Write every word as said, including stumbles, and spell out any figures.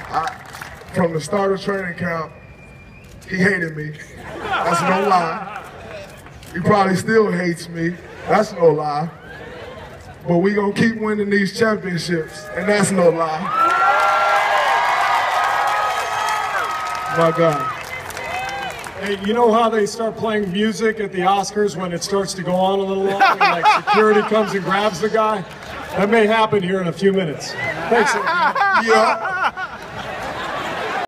I, from the start of training camp, he hated me. That's no lie. He probably still hates me. That's no lie. But we gonna keep winning these championships, and that's no lie. My God. Hey, you know how they start playing music at the Oscars when it starts to go on a little longer, like security comes and grabs the guy? That may happen here in a few minutes. Thanks. Yeah.